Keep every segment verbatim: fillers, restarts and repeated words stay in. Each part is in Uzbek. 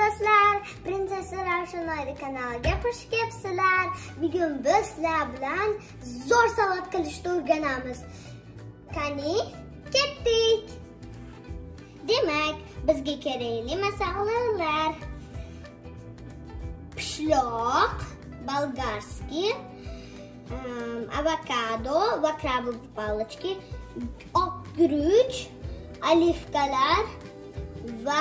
do'stlar, Prinsessa Ravshanoyda kanaliga xush kelibsizlar. Bugun biz sizlar bilan zo'r salat qilishni o'rganamiz. Qani, ketdik. Demak, bizga kerakli masalliqlar: pishloq, bolgarskiy, avokado va krabov palochki, oq guruch, olivkalar va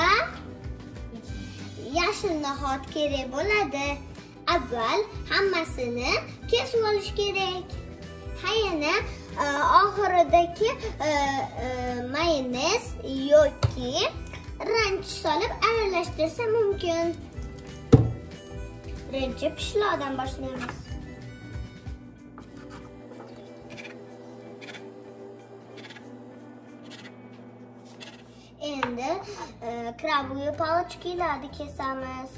yashil no'xat kerak bo'ladi. Avval hammasini kesib olish kerak. Ha yana oxiridagi mayonez yoki ranch solib aralashtirsa mumkin. Birinchi pishloqdan boshlaymiz. Endi krabovый palochkilarni kesamiz.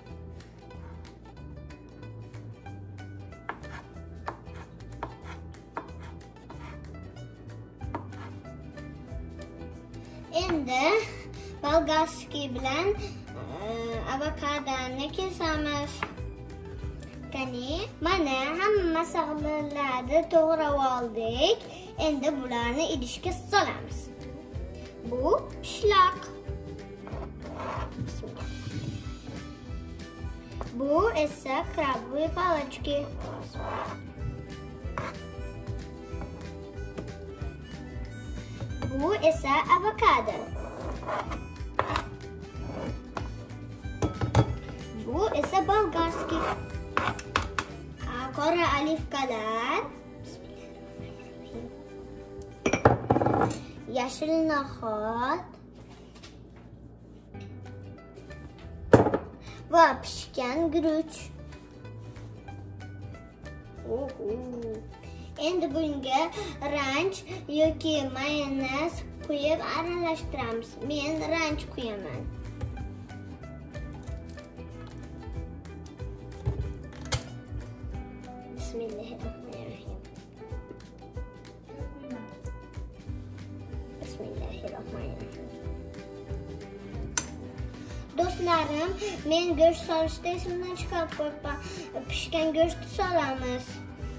Endi bolgarskiy bilan avokadoni kesamiz. Qani, mana hamma masalliqlarni to'g'rab oldik. Endi bularni idishga solamiz. Bu pishloq. Bu esa krabovый palochki. Bu esa avokado. Bu esa bolgarskiy. Qora olivkalar. Yashil no'xat va pishgan guruch. Endi bunga ranch yoki mayonez quyib aralashtiramiz. Men ranch quyaman. Bismillahirrohmanirrohim. Bismillahirrohmanirrohim. Do'stlarim, men go'sht solishni esimdan chiqarib qo'yibman. Pishgan go'shtni solamiz.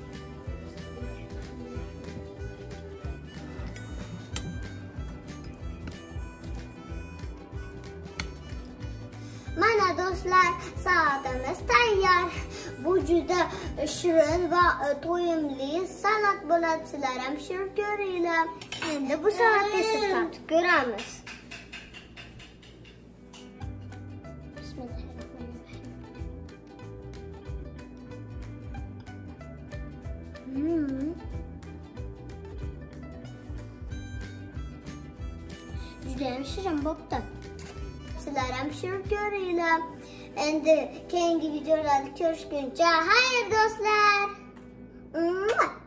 Mana do'stlar, salatimiz tayyor. Bu juda shirin va to'yimli salat bo'ladi. Sizlar ham pishirib ko'ringlar. Endi bu salatni tatib ko'ramiz. Hmm. Juda ham shirin bo'libdi. Sizlar ham pishirib ko'ringlar. Endi keyingi videolarda ko'rishguncha xayr do'stlar.